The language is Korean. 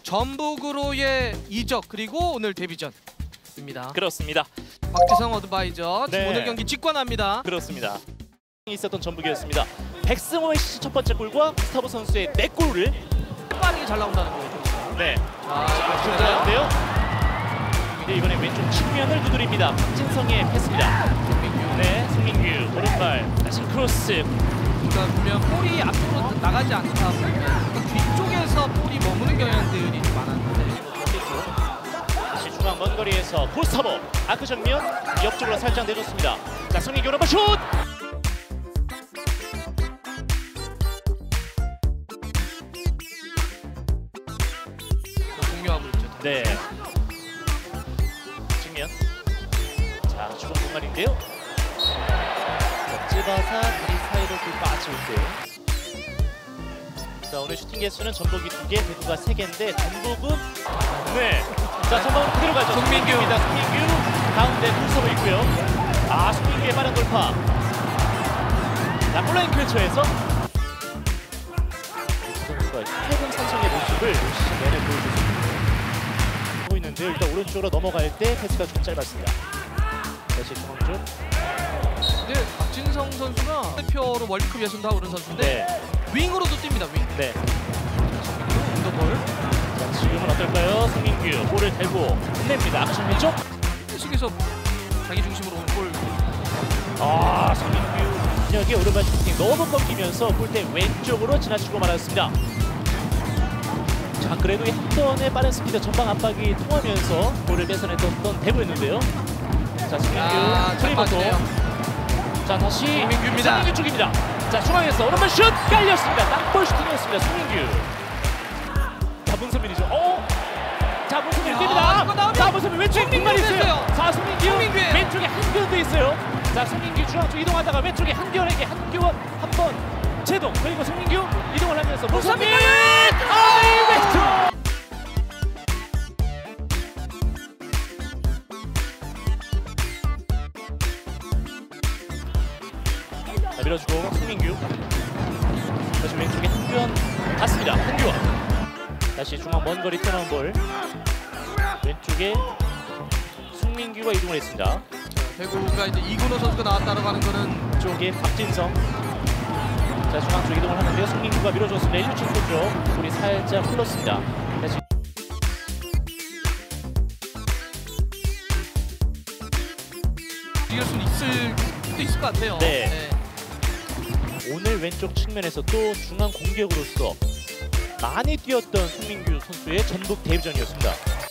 전북으로의 이적 그리고 오늘 데뷔전입니다. 그렇습니다. 박지성 어드바이저 네. 오늘 경기 직관합니다. 그렇습니다. 있었던 전북이었습니다. 백승호의 시즌 첫 번째 골과 구스타보 선수의 4골을 빠르게 잘 나온다는 거죠. 네. 좋은데요? 네, 이번에 왼쪽 측면을 두드립니다. 박진성의 패스입니다. 네, 송민규 오른발 다시 크로스. 그러니까 보면 볼이 앞으로 나가지 않다 보면 뒤쪽에서 볼이 머무는 경향들이 좀 많았는데 다시 중앙 먼 거리에서 구스타보 아크 정면 옆쪽으로 살짝 내줬습니다. 자, 송민규 오른발 슛! 공유하고 있죠. 네. 측면. 자, 주공 공간인데요. 찝어서 다리 사이로 빠지는데요. 자, 오늘 슈팅 개수는 전북이 2개, 대구가 3개인데 전북은 네. 자, 전북은 그대로 가죠. 송민규입니다. 송민규 가운데 구서고 있고요. 아, 송민규의 빠른 돌파. 자, 골라인 근처에서 선수가 해군 산성의 모습을 시즌 내내 보여주고 있는데요. 일단 오른쪽으로 넘어갈 때 패스가 좀 짧았습니다. 다시 중앙 쪽. 네, 박진성 선수가 대표로 월드컵 예선 다 오른 선수인데 네. 윙으로도 뜁니다. 윙. 네. 언더볼. 자, 지금은 어떨까요? 송민규 볼을 대고 혼냅니다. 아크 왼쪽. 계속해서 자기 중심으로 온 골. 아, 송민규 여기 오른발 슈팅 너무 꺾이면서 골대 왼쪽으로 지나치고 말았습니다. 자, 그래도 한 번의 빠른 스피드 전방 압박이 통하면서 볼을 뺏어냈던 대구였는데요. 자, 송민규 프리버터. 자, 다시 송민규입니다. 송민규 쪽입니다. 자, 중앙에서 오른발 슛 깔렸습니다. 땅볼 슈팅이었습니다. 송민규. 자, 문선민이죠. 자, 문선민 뜁니다. 자, 문선민 왼쪽에 공간이 있어요. 자, 송민규 왼쪽에 한교원도 있어요. 자, 송민규 중앙 쪽 이동하다가 왼쪽에 한교원에게 한교원 한 번 제동. 그리고 송민규 이동을 하면서 문선민 왼쪽. 자, 밀어주고 송민규 다시 왼쪽에 한규원 갔습니다. 한규원 다시 중앙 먼 거리 튀어나온 볼 왼쪽에 송민규가 이동을 했습니다. 대구가 이제 이근호 선수가 나왔다고 하는 거는 쪽에 박진성 자, 중앙 쪽 이동을 하는데요. 송민규가 밀어줬습니다. 1루층 쏘죠. 볼이 살짝 흘렀습니다. 다시 이길 수는 있을 것 같아요. 네. 오늘 왼쪽 측면에서 또 중앙 공격으로서 많이 뛰었던 송민규 선수의 전북 데뷔전이었습니다.